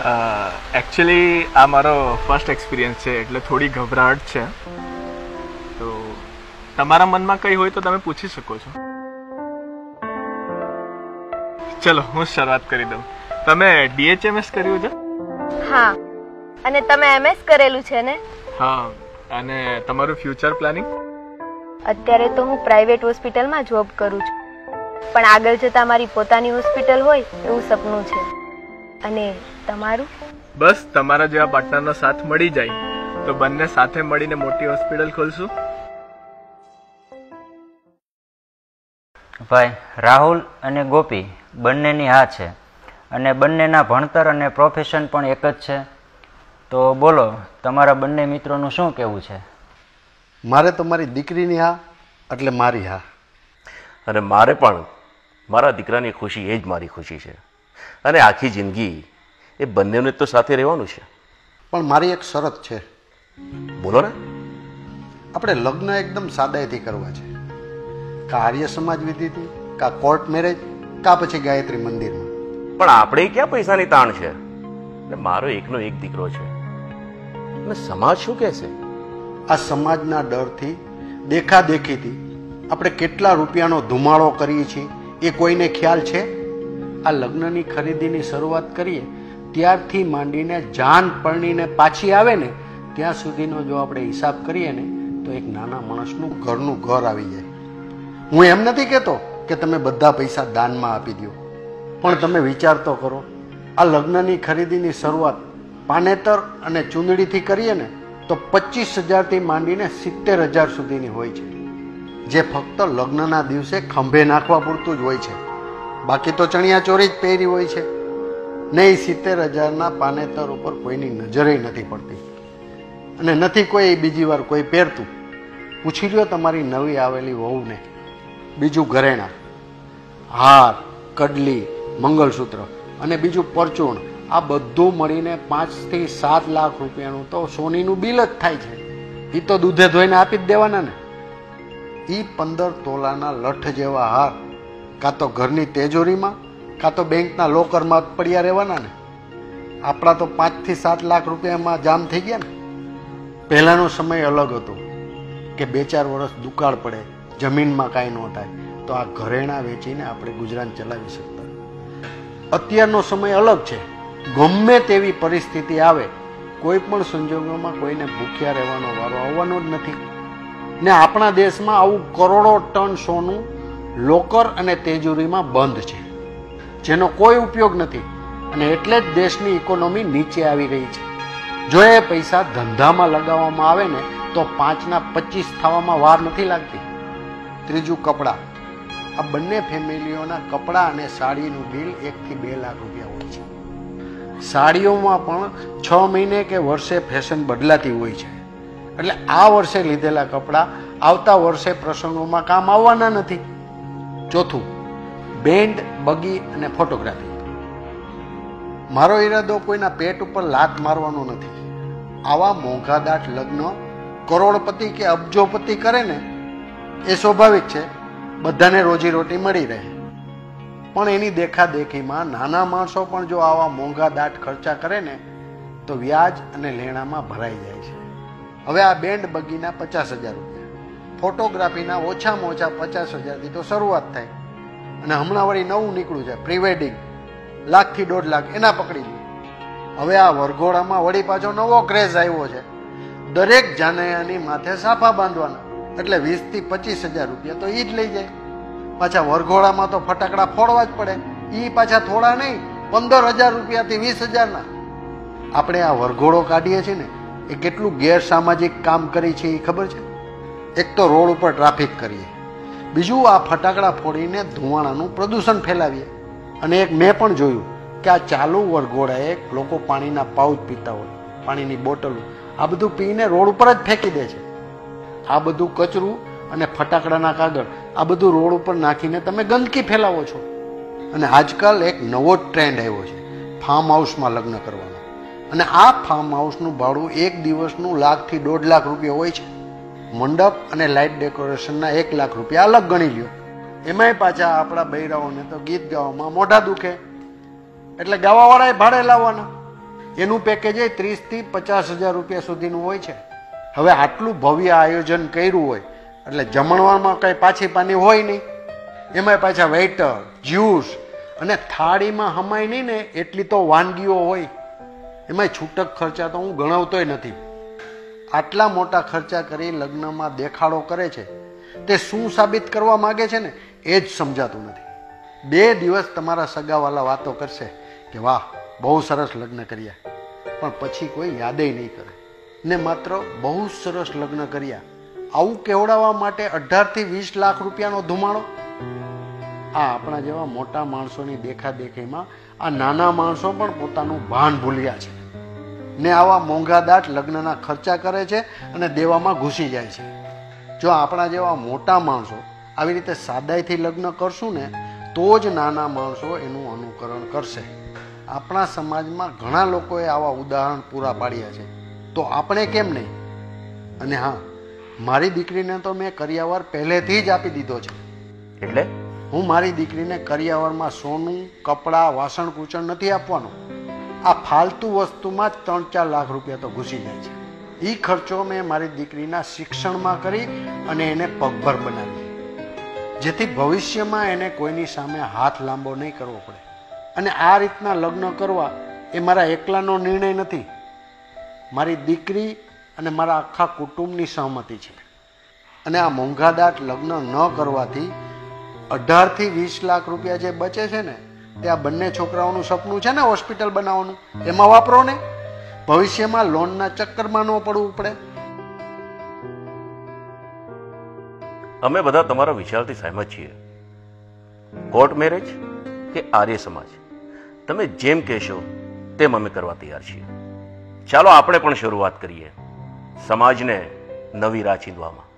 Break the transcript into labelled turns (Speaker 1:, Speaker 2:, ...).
Speaker 1: Actually આ મારો first experience છે એટલે થોડી ગભરાટ છે. તો તમારા મનમાં કંઈ હોય તો તમે પૂછી શકો છો. ચલો હું શરૂઆત કરી દઉં. તમે DHMS કર્યું છે?
Speaker 2: હા. અને તમે MS કરેલું છે ને?
Speaker 1: હા. અને તમારું ફ્યુચર પ્લાનિંગ?
Speaker 2: અત્યારે તો હું પ્રાઇવેટ હોસ્પિટલમાં જોબ કરું છું, પણ આગળ જતા મારી પોતાની હોસ્પિટલ હોય એવું સપનું છે. અને તમારું?
Speaker 1: બસ તમારા જેવા પાર્ટનરનો સાથ મળી જાય તો બંને સાથે મળીને મોટી હોસ્પિટલ ખોલશું.
Speaker 3: ભાઈ રાહુલ અને ગોપી બંનેની હા છે અને બંનેના ભણતર અને પ્રોફેશન પણ એક જ છે. તો બોલો તમારા બંને મિત્રોનું શું કહેવું છે?
Speaker 4: મારે તો મારી દીકરીની હા એટલે મારી હા,
Speaker 5: અને મારે પણ મારા દીકરાની ખુશી એ જ મારી ખુશી છે. અને આખી જિંદગી એ બંનેને તો સાથે રહેવાનું છે.
Speaker 4: પણ મારી એક શરત છે.
Speaker 5: બોલો ને.
Speaker 4: આપણે લગ્ન એકદમ સાદાઈથી કરવા છે. કા આર્ય સમાજ વિધિથી, કા કોર્ટ મેરેજ, કા પછી ગાયત્રી મંદિરમાં.
Speaker 5: પણ આપણે ક્યાં પૈસાની તાણ છે? ને મારો એકનો એક દીકરો છે. અને સમાજ શું કહેશે?
Speaker 4: આ સમાજના ડરથી, દેખાદેખીથી આપણે કેટલા રૂપિયાનો ધુમાડો કરીએ છીએ એ કોઈને ખ્યાલ છે? આ લગ્નની ખરીદીની શરૂઆત કરીએ ત્યારથી માંડીને જાન પરણીને પાછી આવે ને ત્યાં સુધીનો જો આપણે હિસાબ કરીએ ને તો એક નાના માણસનું ઘરનું ઘર આવી જાય. હું એમ નથી કહેતો કે તમે બધા પૈસા દાનમાં આપી દો, પણ તમે વિચાર તો કરો. આ લગ્નની ખરીદીની શરૂઆત પાનેતર અને ચૂંદડીથી કરીએ ને તો 25,000થી માંડીને 70,000 સુધીની હોય છે, જે ફક્ત લગ્નના દિવસે ખંભે નાખવા પૂરતું જ હોય છે. બાકી તો ચણિયા ચોરી જ પહેરી હોય છે. નહીં 70,000ના પાનેતર ઉપર કોઈની નજરે નથી પડતી અને નથી કોઈ બીજી વાર કોઈ પહેરતું. પૂછી લ્યો તમારી નવી આવેલી વહુને. બીજું ઘરેણા, હાર, કડલી, મંગળસૂત્ર અને બીજું પરચૂણ, આ બધું મળીને 5 થી 7 લાખ રૂપિયાનું તો સોનીનું બિલ જ થાય છે. એ તો દૂધે ધોઈને આપી જ દેવાના ને. એ 15 તોલાના લઠ જેવા હાર કાં તો ઘરની તિજોરીમાં કાં તો બેંકના લોકરમાં પડ્યા રહેવાના ને. આપણા તો 5 થી 7 લાખ રૂપિયામાં જામ થઈ ગયા ને. પહેલાનો સમય અલગ હતો કે 2-4 વર્ષ દુકાળ પડે, જમીનમાં કાંઈ ન થાય તો આ ઘરેણા વેચીને આપણે ગુજરાન ચલાવી શકતા. અત્યારનો સમય અલગ છે. ગમે તેવી પરિસ્થિતિ આવે, કોઈ પણ સંજોગોમાં કોઈને ભૂખ્યા રહેવાનો વારો આવવાનો જ નથી. ને આપણા દેશમાં આવું કરોડો ટન સોનું લોકર અને તેજોરીમાં બંધ છે, જેનો કોઈ ઉપયોગ નથી. અને એટલે જ દેશની ઇકોનોમી નીચે આવી રહી છે. જો એ પૈસા ધંધામાં લગાવવામાં આવે ને તો 5ના 25 થવામાં વાર નથી લાગતી. ત્રીજું કપડાં. આ બંને ફેમિલીઓના કપડાં અને સાડીનું બિલ 1 થી 2 લાખ રૂપિયા હોય છે. સાડીઓમાં પણ 6 મહિને કે વર્ષે ફેશન બદલાતી હોય છે. એટલે આ વર્ષે લીધેલા કપડાં આવતા વર્ષે પ્રસંગોમાં કામ આવવાના નથી. ચોથું, બેન્ડ, બગી અને ફોટોગ્રાફી. મારો ઈરાદો કોઈના પેટ ઉપર લાત મારવાનો નથી. આવા મોંઘાદાટ લગ્ન કરોડપતિ કે અબજોપતિ કરે ને એ સ્વાભાવિક છે, બધાને રોજીરોટી મળી રહે. પણ એની દેખાદેખીમાં નાના માણસો પણ જો આવા મોંઘાદાટ ખર્ચા કરે ને તો વ્યાજ અને લેણામાં ભરાઈ જાય છે. હવે આ બેન્ડ બગીના 50,000 રૂપિયા, ફોટોગ્રાફીના ઓછામાં ઓછા 50,000થી તો શરૂઆત થાય. અને હમણાં વળી નવું નીકળ્યું છે પ્રી વેડિંગ, 1 થી 1.5 લાખ, એના પકડી લો. હવે આ વરઘોડામાં વળી પાછો નવો ક્રેઝ આવ્યો છે. દરેક જાનૈયાની માથે સાફા બાંધવાના, એટલે 20 થી 25,000 રૂપિયા તો એ જ લઈ જાય. પાછા વરઘોડામાં તો ફટાકડા ફોડવા જ પડે. એ પાછા થોડા નહીં, 15,000 રૂપિયાથી 20,000ના. આપણે આ વરઘોડો કાઢીએ છીએ ને એ કેટલું ગેરસામાજિક કામ કરી છે એ ખબર છે? એક તો રોડ ઉપર ટ્રાફિક કરીએ, બીજું આ ફટાકડા ફોડીને ધુમાડાનું પ્રદૂષણ ફેલાવીએ. અને એક મેં પણ જોયું કે આ ચાલુ વરઘોડાએ લોકો પાણીના પાઉચ પીતા હોય, પાણીની બોટલો, આ બધું પીને રોડ ઉપર જ ફેંકી દે છે. આ બધું કચરું અને ફટાકડાના કાગળ આ બધું રોડ ઉપર નાખીને તમે ગંદકી ફેલાવો છો. અને આજકાલ એક નવો જ ટ્રેન્ડ આવ્યો છે ફાર્મ હાઉસમાં લગ્ન કરવાનો. અને આ ફાર્મ હાઉસનું ભાડું એક દિવસનું 1 થી 1.5 લાખ રૂપિયા હોય છે. મંડપ અને લાઇટ ડેકોરેશનના 1 લાખ રૂપિયા અલગ ગણી લ્યો. એમાંય પાછા આપણા બૈરાઓને તો ગીત ગાવામાં મોઢા દુખે, એટલે ગાવાવાળાએ ભાડે લાવવાના. એનું પેકેજ 30,000 થી 50,000 રૂપિયા સુધીનું હોય છે. હવે આટલું ભવ્ય આયોજન કર્યું હોય એટલે જમણવારમાં કંઈ પાછી પાની હોય નહીં. એમાં પાછા વેઇટર, જ્યુસ અને થાળીમાં હમાય નહીં ને એટલી તો વાનગીઓ હોય. એમાં છૂટક ખર્ચા તો હું ગણાવતોય નથી. આટલા મોટા ખર્ચા કરી લગ્નમાં દેખાડો કરે છે તે શું સાબિત કરવા માગે છે ને એ જ સમજાતું નથી. 2 દિવસ તમારા સગાવાલા વાતો કરશે કે વાહ બહુ સરસ લગ્ન કર્યા, પણ પછી કોઈ યાદેય નહીં કરે ને માત્ર બહુ સરસ લગ્ન કર્યા આવું કેવડાવવા માટે 18 થી 20 લાખ રૂપિયાનો ધુમાડો. આ આપણા જેવા મોટા માણસોની દેખાદેખીમાં આ નાના માણસો પણ પોતાનું ભાન ભૂલ્યા છે ને આવા મોંઘાદાટ લગ્નના ખર્ચા કરે છે અને દેવામાં ઘૂસી જાય છે. જો આપણા જેવા મોટા માણસો આવી રીતે સાદાઈથી લગ્ન કરશું ને તો જ નાના માણસો એનું અનુકરણ કરશે. આપણા સમાજમાં ઘણા લોકોએ આવા ઉદાહરણ પૂરા પાડ્યા છે, તો આપણે કેમ નહીં? અને હા, મારી દીકરીને તો મેં કરિયાવર પહેલેથી જ આપી દીધો છે.
Speaker 5: એટલે
Speaker 4: હું મારી દીકરીને કરિયાવરમાં સોનું, કપડાં, વાસણ કૂચણ નથી આપવાનો. આ ફાલતુ વસ્તુમાં જ 3-4 લાખ રૂપિયા તો ઘૂસી જાય છે. એ ખર્ચો મેં મારી દીકરીના શિક્ષણમાં કરી અને એને પગભર બનાવી, જેથી ભવિષ્યમાં એને કોઈની સામે હાથ લાંબો નહીં કરવો પડે. અને આ રીતના લગ્ન કરવા એ મારા એકલાનો નિર્ણય નથી, મારી દીકરી અને મારા આખા કુટુંબની સહમતિ છે. અને આ મોંઘાદાટ લગ્ન ન કરવાથી 18 થી 20 લાખ રૂપિયા જે બચે છે ને તે આ બંને છોકરાઓનું સપનું છે ને હોસ્પિટલ બનાવવાનું, એમાં વાપરો ને. ભવિષ્યમાં લોનના ચક્કરમાં ન પડવું પડે.
Speaker 5: અમે બધા તમારા વિચારથી સહેમત છીએ. કોર્ટ મેરેજ કે આર્ય સમાજ, તમે જેમ કહેશો તેમ અમે કરવા તૈયાર છીએ. ચાલો આપણે પણ શરૂઆત કરીએ સમાજને નવી રાહ ચીંધવામાં.